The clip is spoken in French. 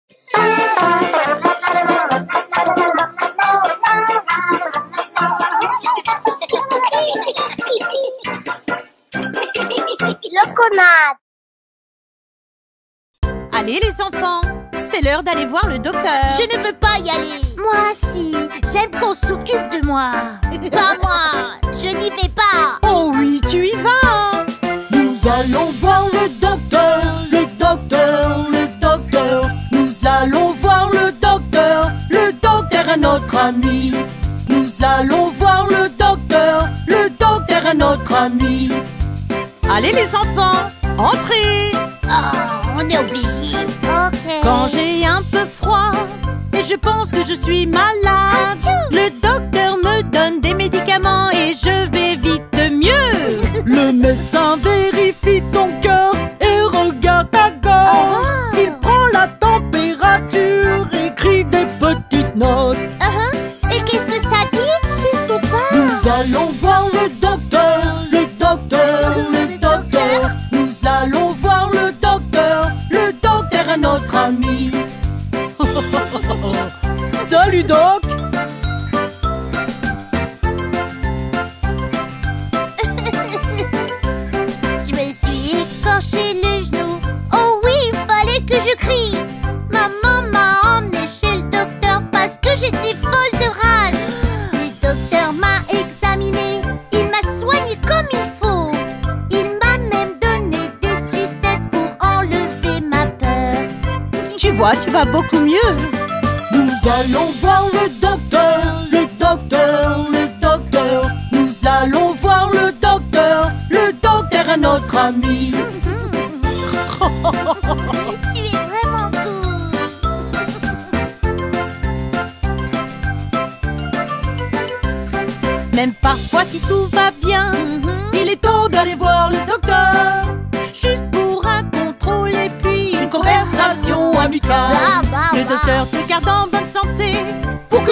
Loconade. Allez les enfants, c'est l'heure d'aller voir le docteur. Je ne veux pas y aller. Moi si, j'aime qu'on s'occupe de moi. Pas moi, je n'y vais pas. Oh oui, tu y vas. Nous allons voir le docteur, le docteur, le docteur. Nous allons voir le docteur est notre ami. Nous allons voir le docteur est notre ami. Allez les enfants, entrez. Oh, on est obligé. Ok. Quand j'ai un peu froid et je pense que je suis malade, le docteur me donne des médicaments et je vais vite mieux. Le médecin vérifie ton cœur et regarde ta gorge. Il prend la température, écrit des petites notes. Et qu'est-ce que ça dit? Je sais pas. Nous allons voir le docteur, le docteur, le docteur. Nous allons voir le docteur est notre ami. Salut Doc. Je me suis écorché le genou. Oh oui, il fallait que je crie. Maman m'a emmené chez le docteur parce que j'étais folle de rage. Le docteur m'a examiné, il m'a soigné comme il faut. Il m'a même donné des sucettes pour enlever ma peur. Tu vois, tu vas beaucoup mieux. Nous allons voir le docteur, le docteur, le docteur. Nous allons voir le docteur est notre ami. Tu es vraiment cool. Même parfois si tout va bien, Il est temps d'aller voir le docteur. juste pour un contrôle et puis Une conversation amicale. Ah, bah, le bah. docteur te garde en bonne santé pour